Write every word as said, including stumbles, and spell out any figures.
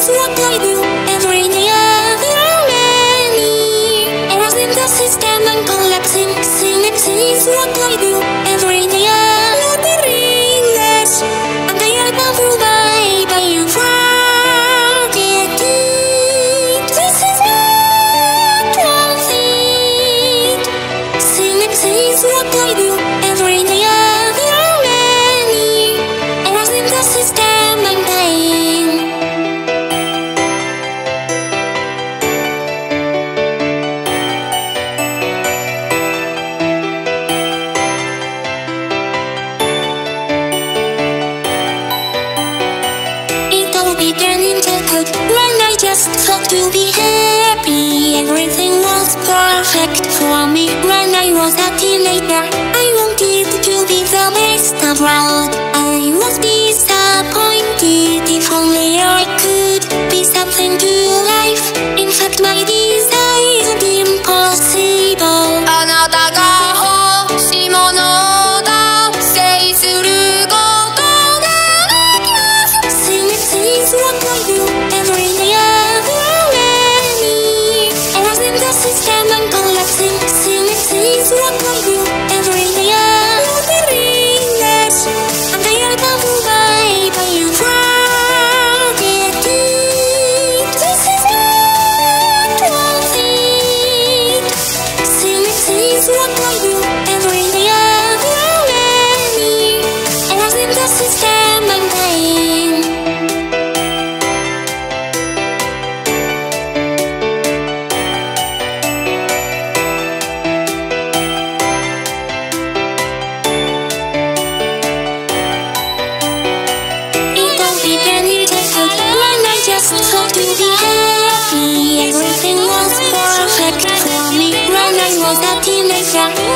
is what I do every day after many errors in the system and collapsing. Synapses is what I do every day after ringless, and I am approved by, by you forget it. This is what one thing. Synapses is what I do every day after many errors in the system and pain. It all began in childhood when I just thought to be happy. Everything was perfect for me when I was a teenager. I wanted to be the best abroad. I was disappointed. If only I could be something to life. In fact, my desire isn't impossible. あなたが欲しいものだ。制することができます。Synapses is what I do every day after many errors in the system and collapsing. Synapses is what I do every day after ringless, and I am approved by, by you forget it. This is what one thing. Synapses is what I do every day after many errors in the system and pain. It all began in childhood when I just thought to be happy. Everything was perfect for me when I was a teenager.